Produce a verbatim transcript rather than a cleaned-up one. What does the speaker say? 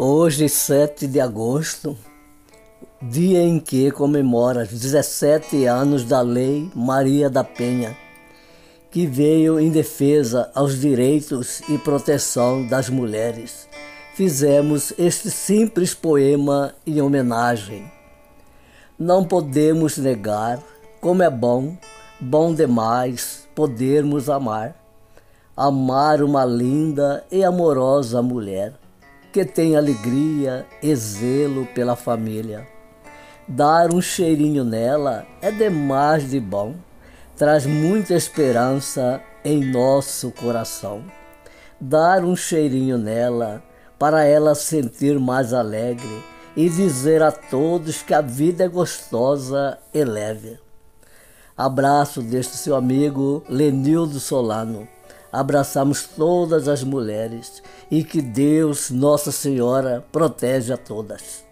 Hoje, sete de agosto, dia em que comemora dezessete anos da Lei Maria da Penha, que veio em defesa aos direitos e proteção das mulheres, fizemos este simples poema em homenagem. Não podemos negar como é bom, bom demais, podermos amar. Amar uma linda e amorosa mulher, que tem alegria e zelo pela família. Dar um cheirinho nela é demais de bom, traz muita esperança em nosso coração. Dar um cheirinho nela para ela sentir mais alegre e dizer a todos que a vida é gostosa e leve. Abraço deste seu amigo Lenildo Solano. Abraçamos todas as mulheres e que Deus, Nossa Senhora, protege a todas.